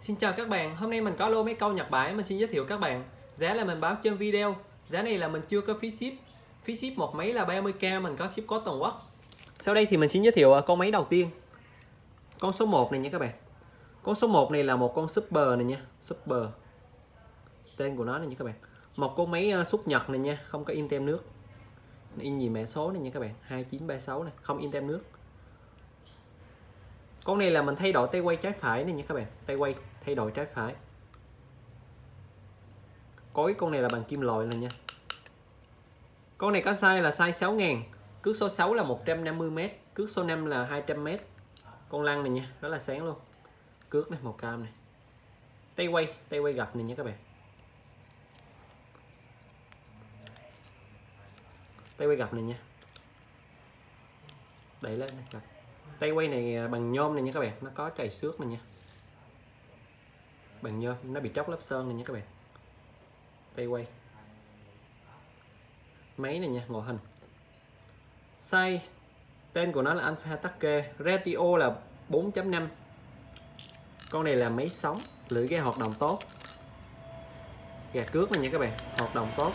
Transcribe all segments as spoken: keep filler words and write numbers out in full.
Xin chào các bạn, hôm nay mình có lô mấy câu Nhật Bản mình xin giới thiệu các bạn. Giá là mình báo trên video, giá này là mình chưa có phí ship. Phí ship một máy là ba mươi k, mình có ship có toàn quốc. Sau đây thì mình xin giới thiệu con máy đầu tiên. Con số một này nha các bạn. Con số một này là một con Super này nha, Super. Tên của nó này nha các bạn. Một con máy xuất Nhật này nha, không có in tem nước. In gì mẹ số này nha các bạn, hai chín ba sáu này, không in tem nước. Con này là mình thay đổi tay quay trái phải này nha các bạn, tay quay thay đổi trái phải. Cối con này là bằng kim loại này nha. Con này có size là size sáu ngàn, cước số sáu là một trăm năm mươi mét, cước số năm là hai trăm mét. Con lăn này nha, rất là sáng luôn. Cước này màu cam này. Tay quay, tay quay gập này nha các bạn. Tay quay gập này nha. Đẩy lên này gập. Tay quay này bằng nhôm này nha các bạn, nó có trầy xước này nha. Bằng nhôm, nó bị tróc lớp sơn này nha các bạn. Tay quay. Máy này nha, ngoại hình. Size, tên của nó là Alpha Take, ratio là bốn chấm năm. Con này là máy sống, lưỡi ga hoạt động tốt. Gà cước này nha các bạn, hoạt động tốt.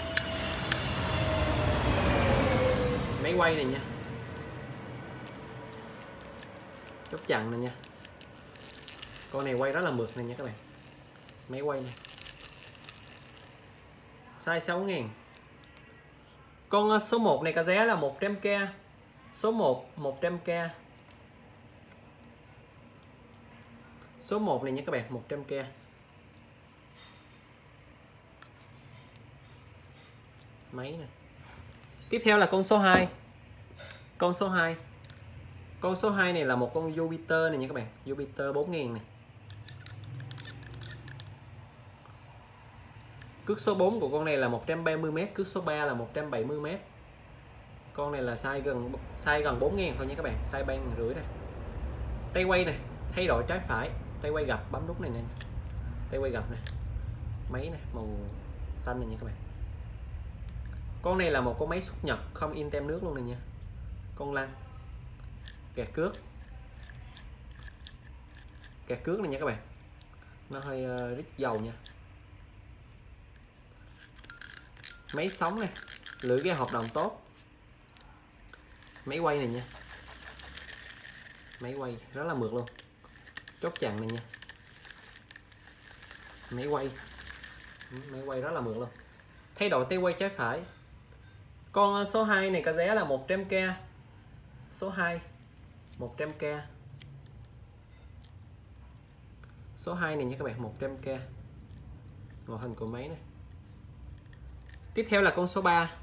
Máy quay này nha. Chốt chặn này nha. Con này quay rất là mượt này nha các bạn. Máy quay này. Size sáu ngàn. Con số một này có giá là một trăm k. Số một một trăm k. Số một này nha các bạn, một trăm k. Máy này. Tiếp theo là con số hai. Con số hai. Con số hai này là một con Jupiter này nha các bạn, Jupiter bốn ngàn này. Cước số bốn của con này là một trăm ba mươi mét, cước số ba là một trăm bảy mươi mét. Con này là size gần size gần bốn ngàn thôi nha các bạn, size ba ngàn rưỡi này. Tay quay này, thay đổi trái phải, tay quay gập bấm nút này nè. Tay quay gập này. Máy này màu xanh này nha các bạn. Con này là một con máy xuất Nhật, không in tem nước luôn này nha. Con lăn. Gạt cước. Gạt cước này nha các bạn. Nó hơi uh, rít dầu nha. Máy sống này, lưỡi ga hoạt động tốt. Máy quay này nha. Máy quay rất là mượt luôn. Chốt chặn này nha. Máy quay. Máy quay rất là mượt luôn. Thay đổi tay quay trái phải. Con số hai này có giá là một trăm k. Số hai một trăm k. Số hai này nha các bạn, một trăm k. Ngoại hình của máy này. Tiếp theo là con số ba.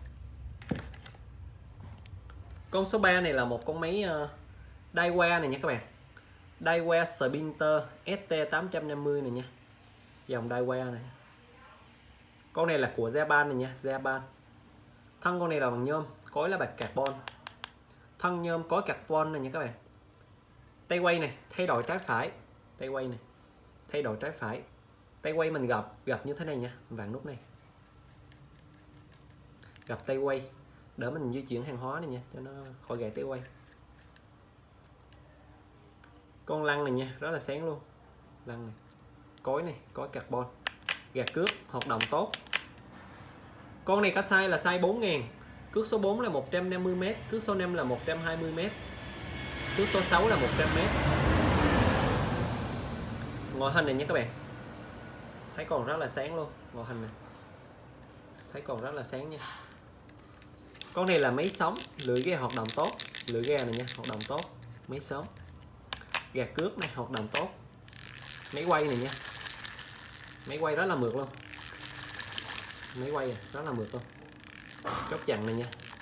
Con số ba này là một con máy uh, Daiwa này nha các bạn. Daiwa Sprinter S T tám trăm năm mươi này nha. Dòng Daiwa này. Con này là của Japan này nha, Japan. Thân con này là bằng nhôm, cối là bạc carbon. Thân nhôm cối carbon này nha các bạn. Tay quay này, thay đổi trái phải. Tay quay này, thay đổi trái phải. Tay quay mình gập, gập như thế này nha, vặn nút này. Gập tay quay đỡ mình di chuyển hàng hóa này nha, cho nó khỏi gãy tay quay. Con lăn này nha, rất là sáng luôn. Lăn này, cối này, cối carbon. Gạt cước, hoạt động tốt. Con này có size là size bốn ngàn. Cước số bốn là một trăm năm mươi mét, cước số năm là một trăm hai mươi mét, cước số sáu là một trăm mét. Ngoại hình này nha các bạn. Thấy còn rất là sáng luôn, ngoại hình này. Thấy còn rất là sáng nha. Con này là máy sống, lưỡi ga hoạt động tốt. Lưỡi ga này nha, hoạt động tốt. Máy sống. Gạt cước này, hoạt động tốt. Máy quay này nha. Máy quay rất là mượt luôn. Máy quay rất là mượt luôn. Chốt chặn này nha.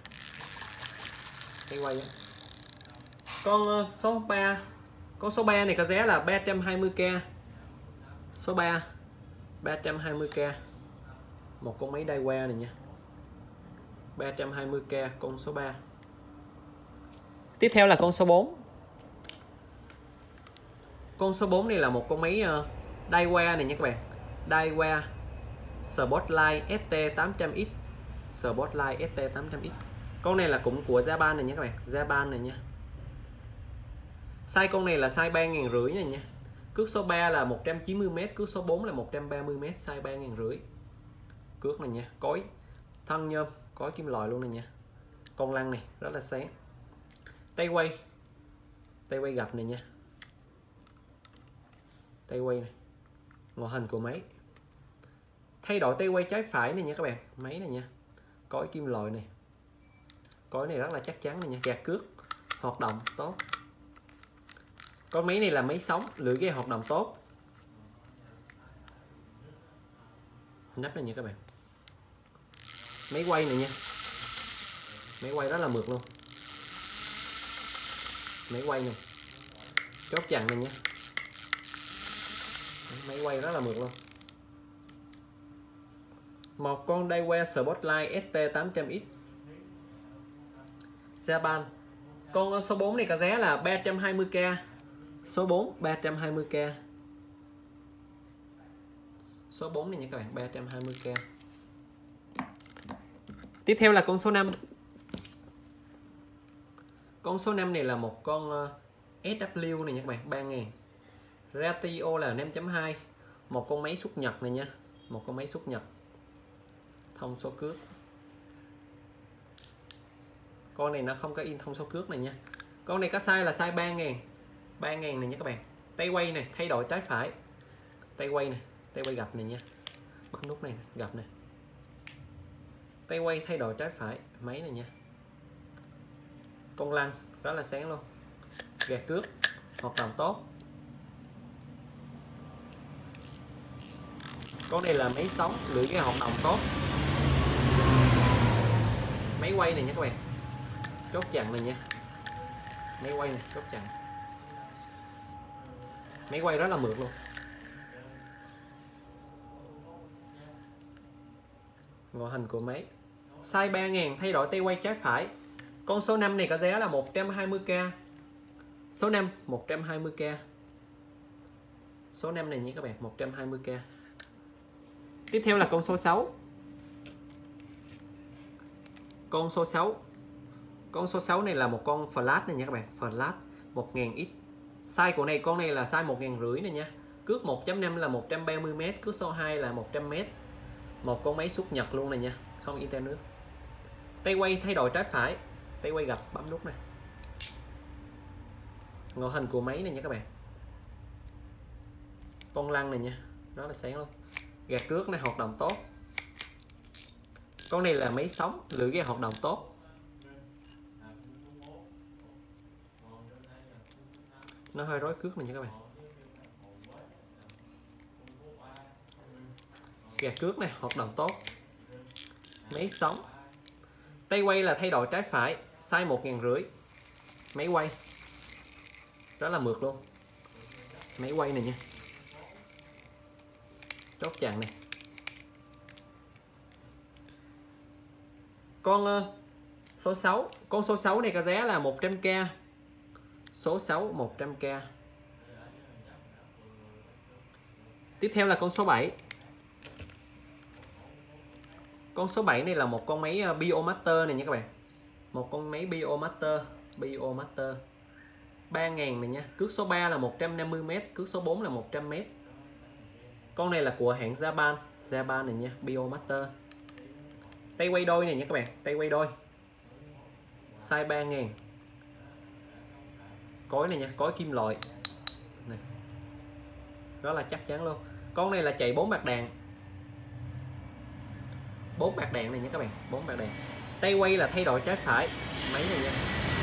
Máy quay á. Con số ba. Con số ba này có giá là ba trăm hai mươi k. Số ba ba trăm hai mươi k. Một con máy Daiwa này nha. ba trăm hai mươi k con số ba. Tiếp theo là con số bốn. Con số bốn này là một con máy uh, Daiwa này nha các bạn. Daiwa Spotlight S T tám trăm X. Spotlight S T tám trăm X. Con này là cũng của Japan này nha các bạn. Japan này nha. Size con này là size ba ngàn rưỡi này nha. Cước số ba là một trăm chín mươi mét, cước số bốn là một trăm ba mươi mét, size ba ngàn rưỡi. Cước này nha, cối thân nhôm, cối kim loại luôn này nha. Con lăn này rất là sáng. Tay quay, tay quay gập này nha. Tay quay này, ngoại hình của máy. Thay đổi tay quay trái phải này nha các bạn, máy này nha. Cối kim loại này, cối này rất là chắc chắn này nha. Gạt cước hoạt động tốt. Con máy này là máy sống, lưỡi ghế hoạt động tốt. Nắp này nha các bạn. Máy quay này nha, máy quay rất là mượt luôn. Máy quay này, chốt chặn này nha. Máy quay rất là mượt luôn. Một con Daiwa Spotlight S T tám trăm X Japan. Con số bốn này có giá là ba trăm hai mươi k. Số bốn ba trăm hai mươi k. Số bốn này nha các bạn, ba trăm hai mươi k. Tiếp theo là con số năm. Con số năm này là một con ét vê này nha các bạn, ba ngàn. Ratio là năm chấm hai. Một con máy xuất Nhật này nha. Một con máy xuất Nhật. Thông số cước. Con này nó không có in thông số cước này nha. Con này có size là size ba ngàn. ba ngàn này nha các bạn. Tay quay này, thay đổi trái phải. Tay quay này, tay quay gập này nha. Bấm nút này, gập này. Tay quay thay đổi trái phải, máy này nha. Con lăn rất là sáng luôn. Gạt cước hoạt động tốt. Con này là máy sống, lưỡi ghế hoạt động tốt. Máy quay này nha các bạn. Chốt chặn này nha. Máy quay này, chốt chặn. Máy quay rất là mượt luôn. Ngoại hình của máy. Size ba ngàn, thay đổi tay quay trái phải. Con số năm này có giá là một trăm hai mươi k. Số năm một trăm hai mươi k. Số năm này nha các bạn, một trăm hai mươi k. Tiếp theo là con số sáu. Con số sáu. Con số sáu này là một con flash này nha các bạn, flash một nghìn x. Size của này, con này là size một nghìn rưỡi này nha. Cước một chấm năm là một trăm ba mươi mét, cước số hai là một trăm mét. Một con máy xuất Nhật luôn này nha, không in tem nước. Tay quay thay đổi trái phải, tay quay gập bấm nút này. Ngoại hình của máy này nha các bạn. Con lăn này nha, rất là sáng luôn. Gạt cước này hoạt động tốt. Con này là máy sống, lưỡi ghế hoạt động tốt. Nó hơi rối cước này nha các bạn. Gạt cước này hoạt động tốt. Máy sống. Tay quay là thay đổi trái phải, size một nghìn rưỡi. Máy quay rất là mượt luôn. Máy quay này nha. Chốt chặn này. Con uh, số sáu. Con số sáu này có giá là một trăm k. Số sáu một trăm k. Tiếp theo là con số bảy. Con số bảy này là một con máy Biomaster này nha các bạn. Một con máy Biomaster, Biomaster ba ngàn này nha. Cước số ba là một trăm năm mươi mét, cước số bốn là một trăm mét. Con này là của hãng Japan, Japan này nha, Biomaster. Tay quay đôi này nha các bạn, tay quay đôi. Size ba ngàn. Cối này nha, cối kim loại. Này. Đó là chắc chắn luôn. Con này là chạy bốn bạc đàn. bốn bạc đạn này nha các bạn, bốn bạc đạn. Tay quay là thay đổi trái phải, máy này nha.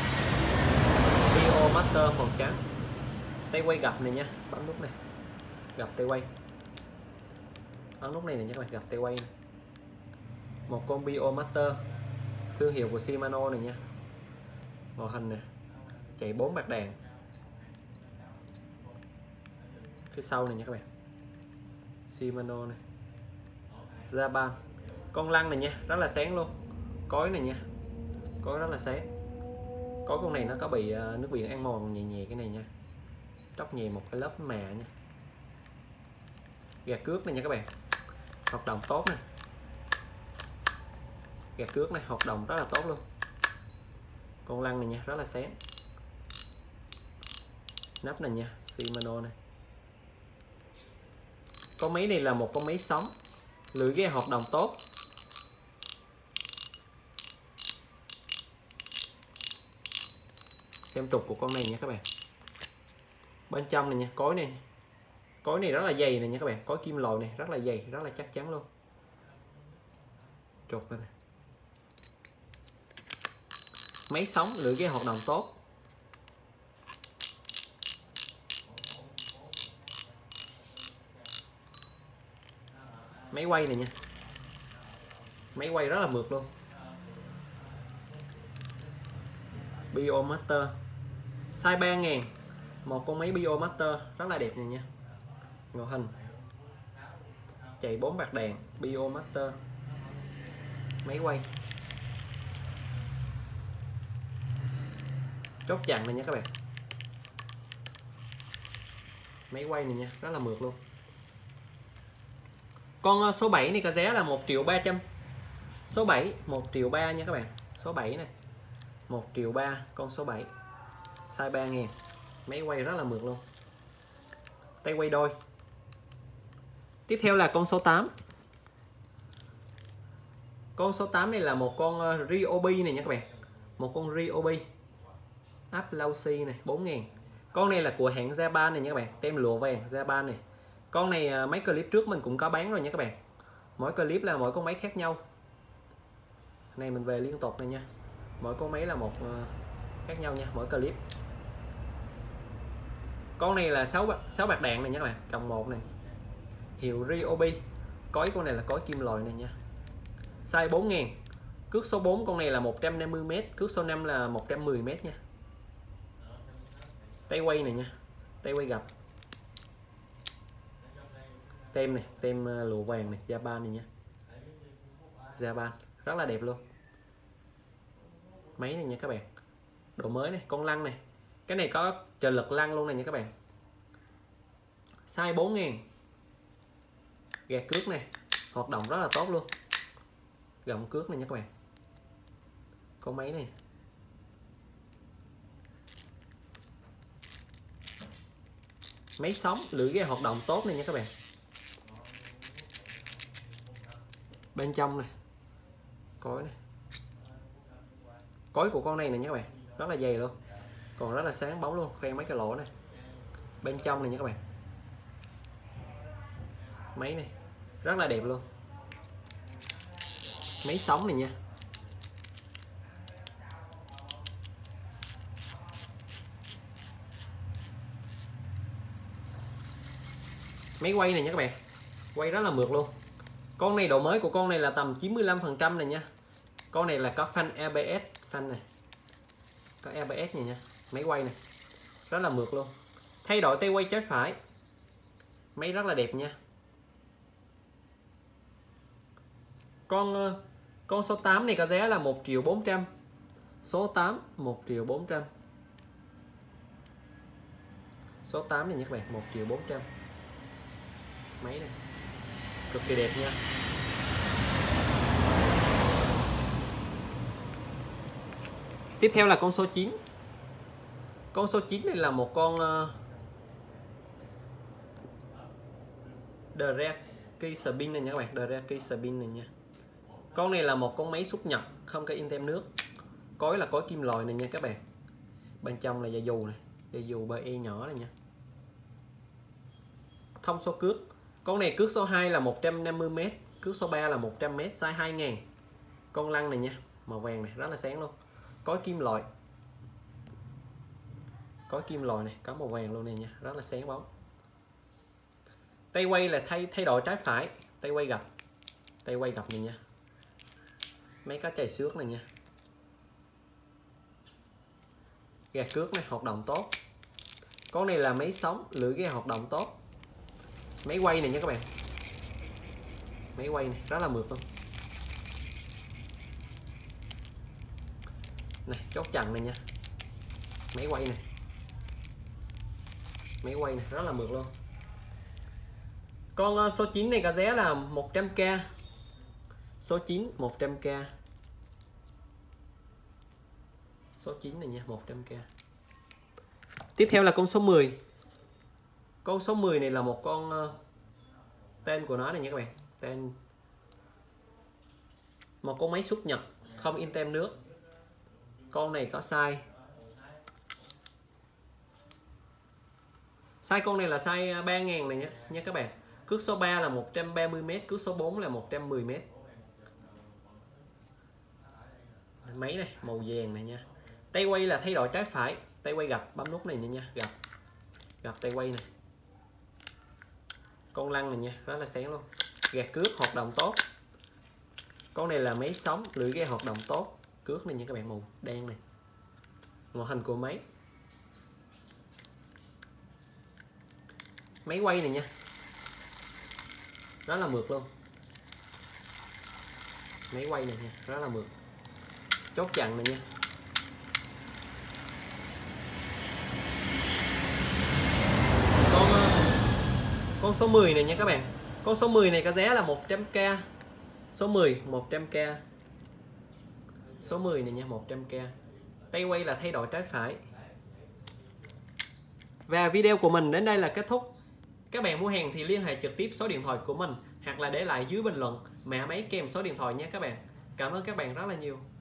Biomaster màu trắng. Tay quay gập này nha, bấm nút này. Gập tay quay. Bấm nút này này nha các bạn, gập tay quay này. Một con Biomaster thương hiệu của Shimano này nha. Màu hình nè. Chạy bốn bạc đàn. Phía sau này nha các bạn. Shimano này. Japan. Con lăn này nha, rất là sáng luôn. Cối này nha. Cối rất là sáng. Cối con này nó có bị uh, nước biển ăn mòn nhẹ nhẹ cái này nha. Tróc nhẹ một cái lớp mà nha. Gạt cước này nha các bạn. Hoạt động tốt nè. Gạt cước này hoạt động rất là tốt luôn. Con lăn này nha, rất là sáng. Nắp này nha, Shimano này. Con máy này là một con máy sống, lưỡi ghế hoạt động tốt. Xem trục của con này nha các bạn. Bên trong này nha, cối này. Cối này rất là dày này nha các bạn, cối kim loại này rất là dày, rất là chắc chắn luôn. Trục này. Máy sống, lưỡi ghế hoạt động tốt. Máy quay này nha. Máy quay rất là mượt luôn. Biomaster size ba ngàn. Một con máy Biomaster rất là đẹp này nha. Ngoại hình chạy bốn bạc đèn, Biomaster. Máy quay chốt chặn này nha các bạn. Máy quay này nha, rất là mượt luôn. Con số bảy này có giá là một triệu ba trăm. Số bảy một triệu ba nha các bạn. Số bảy này một triệu ba, con số bảy size ba ngàn. Máy quay rất là mượt luôn. Tay quay đôi. Tiếp theo là con số tám. Con số tám này là một con Ryobi này nha các bạn. Một con Ryobi Applausi này, bốn ngàn. Con này là của hãng Japan này nha các bạn. Tem lụa vàng Japan này. Con này mấy clip trước mình cũng có bán rồi nha các bạn. Mỗi clip là mỗi con máy khác nhau. Này mình về liên tục này nha. Mỗi con máy là một khác nhau nha, mỗi clip. Con này là sáu sáu bạc đạn này nha các bạn, cộng một này. Hiệu Ryobi. Cối con này là cối kim loại này nha. Size bốn ngàn. Cước số bốn con này là một trăm năm mươi mét, cước số năm là một trăm mười mét nha. Tay quay này nha. Tay quay gập. Tem này, tem lụa vàng này, Japan này nha. Japan, rất là đẹp luôn. Máy này nha các bạn. Độ mới này, con lăn này. Cái này có trợ lực lăn luôn này nha các bạn. Size bốn ngàn. Gạt cước này, hoạt động rất là tốt luôn. Gầm cước này nha các bạn. Con máy này. Máy sống, lưỡi ghế hoạt động tốt này nha các bạn. Bên trong này. Cối này. Cối của con này nè nha các bạn, rất là dày luôn. Còn rất là sáng bóng luôn, khoen mấy cái lỗ này. Bên trong này nha các bạn. Máy này rất là đẹp luôn. Máy sống này nha. Máy quay này nha các bạn. Quay rất là mượt luôn. Con này độ mới của con này là tầm chín mươi lăm phần trăm này nha. Con này là có phanh a bê ét, phanh này. Có a bê ét này nha. Máy quay này rất là mượt luôn. Thay đổi tay quay trái phải. Máy rất là đẹp nha. Con con số tám này có giá là một triệu bốn trăm. Số tám một triệu bốn trăm. Số tám này nha các bạn, một triệu bốn trăm. Máy này cực kỳ đẹp nha. Tiếp theo là con số chín. Con số chín này là một con uh, Draki Spin này nha các bạn, Draki Spin này nha. Con này là một con máy xuất nhập, không có in tem nước. Cối là cối kim loại này nha các bạn. Bên trong là dây dù này, dây dù bê e nhỏ này nha. Thông số cước. Con này cước số hai là một trăm năm mươi mét, cước số ba là một trăm mét, size hai ngàn. Con lăn này nha, màu vàng này rất là sáng luôn. Cối kim loại. Cối kim loại này có màu vàng luôn này nha, rất là sáng bóng. Tay quay là thay thay đổi trái phải, tay quay gập. Tay quay gập này nha. Mấy cái chày xước này nha. Gạt cước này hoạt động tốt. Con này là máy sống, lưỡi ghế hoạt động tốt. Máy quay này nha các bạn. Máy quay này rất là mượt luôn. Này, chốt chặn này nha. Máy quay này. Máy quay này rất là mượt luôn. Con số chín này có giá là một trăm k. Số chín một trăm k. Số chín này nha, một trăm k. Tiếp theo là con số mười. Con số mười này là một con Tên của nó này nha các bạn, tên một con máy xuất Nhật, không in tem nước. Con này có size size con này là size ba ngàn này nhé nha các bạn. Cước số ba là một trăm ba mươi mét, cước số bốn là một trăm mười mét. Máy này màu vàng này nha. Tay quay là thay đổi trái phải, tay quay gập bấm nút này nha nha, gập gập tay quay này. Con lăn này nha, rất là sáng luôn. Gạt cước hoạt động tốt. Con này là máy sống, lưỡi ghe hoạt động tốt. Cước này nha các bạn, màu đen này. Ngoại hình của máy. Máy quay này nha, rất là mượt luôn. Máy quay này nha, rất là mượt. Chốt chặn này nha. Con con số mười này nha các bạn. Con số mười này có giá là một trăm k. Số mười một trăm k. Số mười này nha, một trăm k. Tay quay là thay đổi trái phải. Và video của mình đến đây là kết thúc. Các bạn mua hàng thì liên hệ trực tiếp số điện thoại của mình hoặc là để lại dưới bình luận mã máy kèm số điện thoại nha các bạn. Cảm ơn các bạn rất là nhiều.